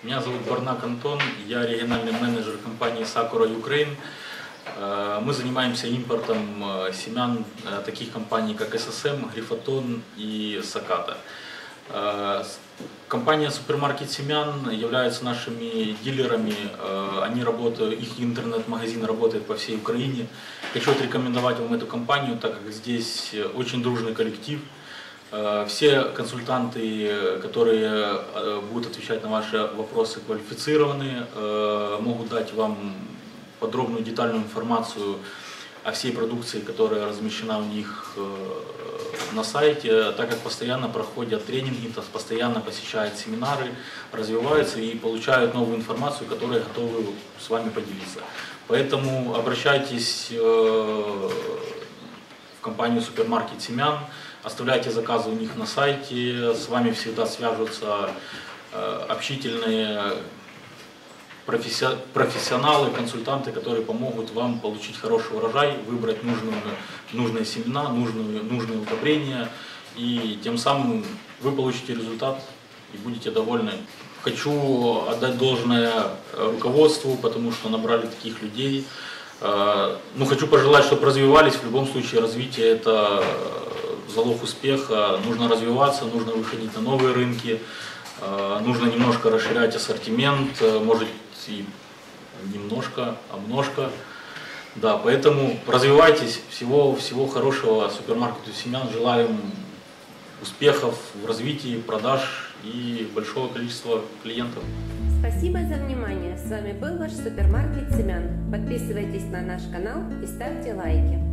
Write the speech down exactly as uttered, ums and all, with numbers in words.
Меня зовут Барнак Антон, я региональный менеджер компании Sakura Ukraine. Мы занимаемся импортом семян таких компаний, как эс эс эм, Грифатон и Саката. Компания Супермаркет Семян является нашими дилерами, они работают, их интернет-магазин работает по всей Украине. Хочу отрекомендовать вам эту компанию, так как здесь очень дружный коллектив. Все консультанты, которые будут отвечать на ваши вопросы, квалифицированы, могут дать вам подробную, детальную информацию о всей продукции, которая размещена у них на сайте, так как постоянно проходят тренинги, постоянно посещают семинары, развиваются и получают новую информацию, которой готовы с вами поделиться. Поэтому обращайтесь в компанию Супермаркет Семян, оставляйте заказы у них на сайте, с вами всегда свяжутся общительные профессионалы, консультанты, которые помогут вам получить хороший урожай, выбрать нужную, нужные семена, нужные, нужные удобрения, и тем самым вы получите результат и будете довольны. Хочу отдать должное руководству, потому что набрали таких людей. Ну, хочу пожелать, чтобы развивались. В любом случае развитие – это залог успеха. Нужно развиваться, нужно выходить на новые рынки, нужно немножко расширять ассортимент, может и немножко, а множко. Да, поэтому развивайтесь. Всего, всего хорошего супермаркету семян. Желаем успехов в развитии продаж и большого количества клиентов. Спасибо за внимание. С вами был ваш супермаркет семян. Подписывайтесь на наш канал и ставьте лайки.